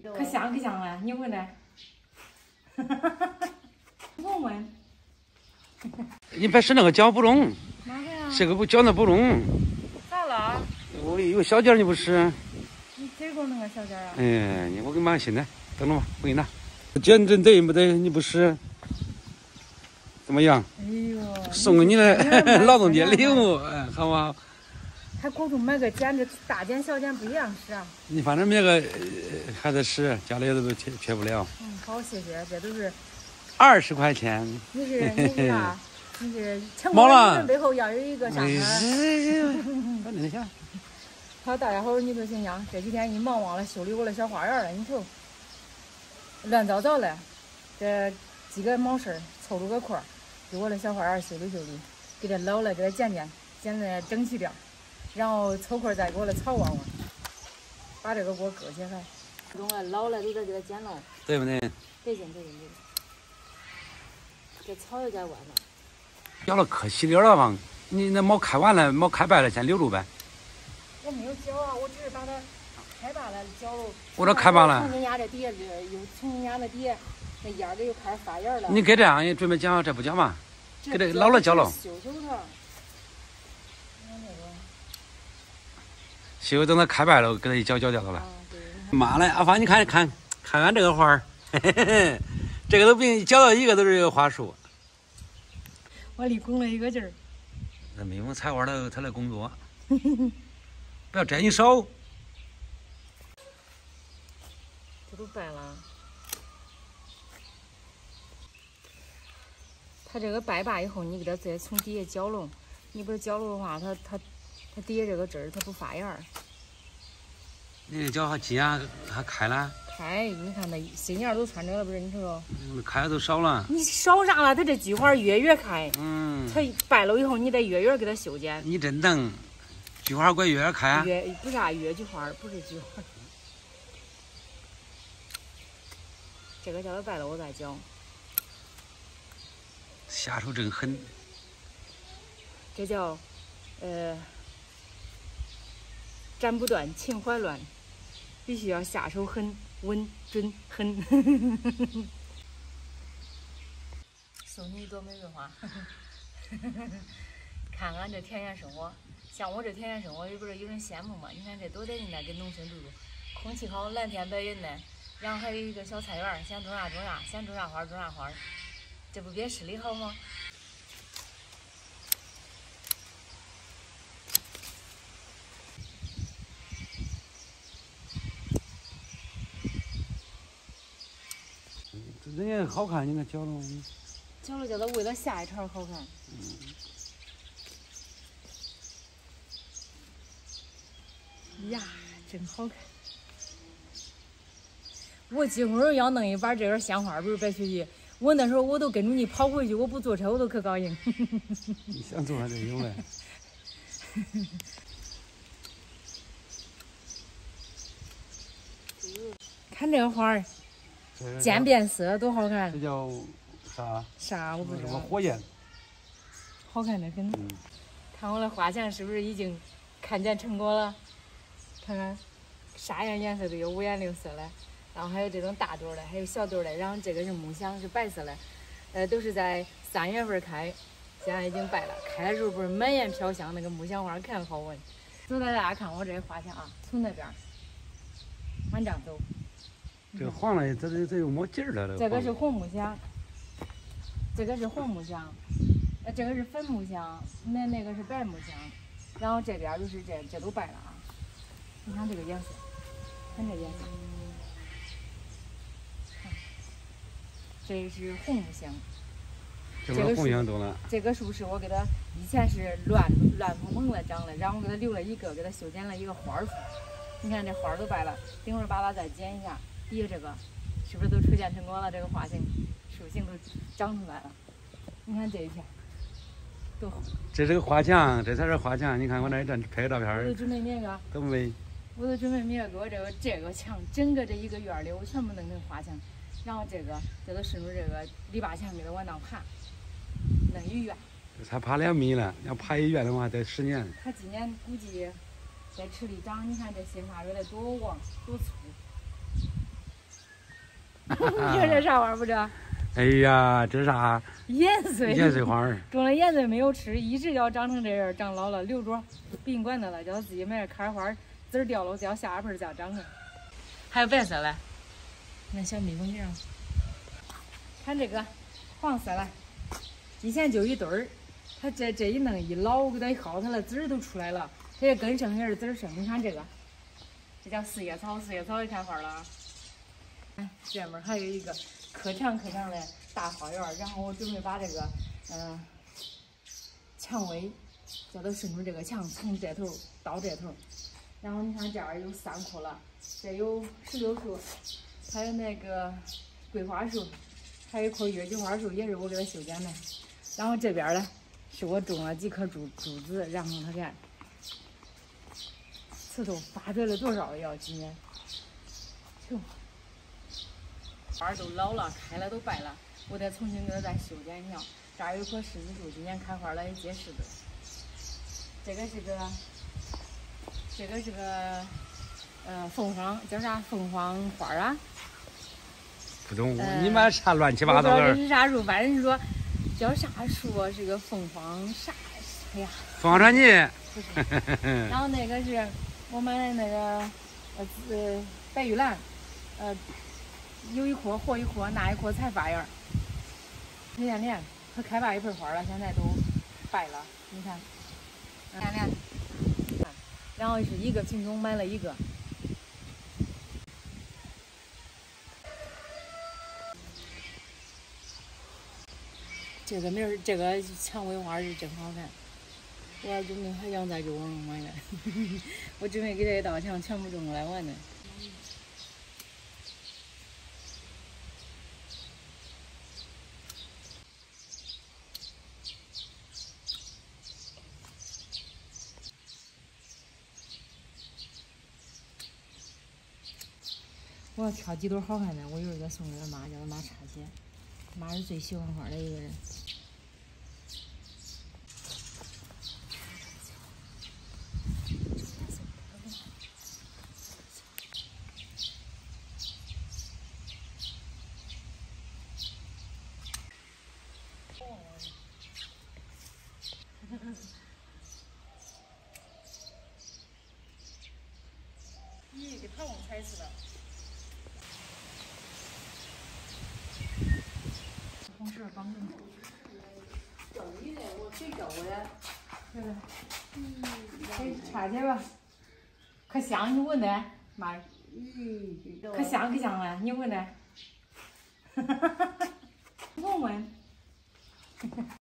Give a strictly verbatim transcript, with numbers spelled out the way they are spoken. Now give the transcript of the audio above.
可香可香了，你闻呢？闻闻。 你别使那个搅不中， 哪个呀？ 这个不搅那不中。 咋了？ 我有个小件你不使？ 你这个那个小件啊？ 哎，你我给你买个新的，等着吧，我给你拿。减震对不对？你不使，怎么样？ 哎呦， 送给你的劳动节礼物，哎，好不好？ 还过度买个剪子，大剪小剪不一样使啊。 你反正那个呃还得使，家里都缺缺不了。 嗯，好，谢谢，这都是。 二十块钱。 你是你是啥？你是成功人背后要有一个啥呢？ 我真想。 好，大家好，你都行样。这几天一忙忘了修理我的小花园了，你瞅，乱糟糟的，这几个毛事儿凑出个块儿，给我的小花园修理修理，给它老了给它剪剪，剪得整齐点儿，然后凑块再给我的草旺旺，把这个给我割起来。中了老了都得给它剪了， 对不对？ 得剪对对对。这草又在外面。 要了可惜了了吧？你那毛开完了，毛开败了，先留住呗。 我没有浇啊，我只是把它开罢了，浇了。 我这开罢了。 从人家这底下又从人家那底下那芽儿又开始发芽了。 你给这样也准备讲，这不讲嘛？给这老了浇了。 修修它。 修等它开败了，给它一浇浇掉了。 啊，对。 妈嘞，阿芳，你看看看看这个花儿，嘿嘿嘿，这个都比你浇到一个都是一个花束。 我里拱了一个劲儿。 那蜜蜂采花的他来工作，不要沾你手。 这都败了。它这个败罢以后，你给它再从底下浇拢。你不是浇拢的话，它它它底下这个枝儿它不发芽儿。 你这浇还几芽还开了？ 开，你看那新芽都穿着了，不是？你瞅瞅。 嗯，开的都少了。 你少啥了？它这菊花月月开。 嗯。 它败了以后，你得月月给它修剪。 你真能，菊花怪月月开啊？ 月不是啊，月菊花不是菊花。这个叫它败了，我再浇。 下手真狠。 这叫，呃，斩不断，情怀乱，必须要下手狠、稳、准、狠。送你一朵玫瑰花，看看这田园生活。像我这田园生活，不是有人羡慕吗？你看这多得劲呢，跟农村住住，空气好，蓝天白云的，然后还有一个小菜园，想种啥种啥，想种啥花种啥花，这不比市里好吗？ 人家好看，你看浇了。 浇了浇了，为了下一茬好看。嗯。呀，真好看！我今会儿要弄一把这根鲜花，不是白雪菊，我那时候我都跟着你跑回去，我不坐车我都可高兴。 你想做啥就有呗。 看这个花儿，渐变色多好看！ 这叫啥？ 啥我不知道。 什么火焰？ 好看的很。嗯。看我的花墙是不是已经看见成果了？看看，啥样颜色都有，五颜六色的。然后还有这种大朵的，还有小朵的。然后这个是木香，是白色的，呃，都是在三月份开，现在已经败了。开的时候不是满眼飘香，那个木香花看好闻。走，大家看我这花墙啊，从那边往这样走。 这个黄了，这这这又没劲儿了。 这个是红木香，这个是红木香，呃，这个是粉木香，那那个是白木香，然后这边就是这这都败了啊。你看这个颜色，看这颜色，看，这是红木香。 这个红香多了。 这个是不是我给它以前是乱乱蓬蓬的长的，然后我给它留了一个，给它修剪了一个花儿。你看这花儿都败了，等会儿把它再剪一下。底下这个是不是都初见成果了？这个花型、树形都长出来了。你看这一片多好！ 这是个花墙，这才是花墙。你看我那一张拍个照片， 我都准备灭个， 都没。 我都准备灭个这个这个墙，整个这一个院里我全部弄成花墙，然后这个这都顺着这个篱笆墙给它往上爬，弄一院。 这才爬两米了，要爬一院的话得十年。 它今年估计在池里长，你看这新发出来多旺多粗。 你说这啥花不这？ 哎呀，这啥？ 盐穗。 盐穗花儿。 种了盐穗没有吃，一直要长成这样，长老了留着宾馆的了，叫他自己买点开花，籽儿掉了叫下盆再长着。还有白色的，那小蜜蜂这样。看这个黄色的，以前就一堆儿，它这这一弄一老，我给它一薅，它的籽儿都出来了，它这根剩也是籽儿剩。你看这个，这叫四叶草，四叶草也开花了。哎，这面还有一个可长可长的大花园，然后我准备把这个，嗯、呃，蔷薇叫它伸出这个墙，从这头到这头。然后你看这儿有三棵了，这有石榴树，还有那个桂花树。还有一棵月季花树，也是我给它修剪的。然后这边呢，是我种了几棵竹竹子，然后它看刺头发出了多少要几年，就花都老了，开了都败了，我得重新给它再修剪一下。这儿有棵柿子树，今年开花了，也结柿子。这个是个，这个是个，呃，凤凰叫啥？凤凰花啊。 不懂，你们啥乱七八糟的？ 我不知道这是啥树，反正是说叫啥树啊？是个凤凰啥？哎呀， 凤凰传奇。 然后那个是我买的那个呃呃白玉兰，呃有一棵活一棵，那一棵才发芽。黑连连，它开吧一盆花了，现在都败了。你看，连连，然后是一个品种买了一个。这个名儿，这个蔷薇花是真好看，我要准备还想再去网上买的。我准备给这一道墙全部种过来玩的。我要挑几朵好看的，我一会儿再送给他妈，叫他妈插起。妈是最喜欢花的一个人。咦，给桃红踩死了。红绳绑住。整你的，我谁找我呀？这个，嗯，给插起吧。可香，你闻的，妈。嗯，可香可香了，你闻的。哈哈哈哈闻闻。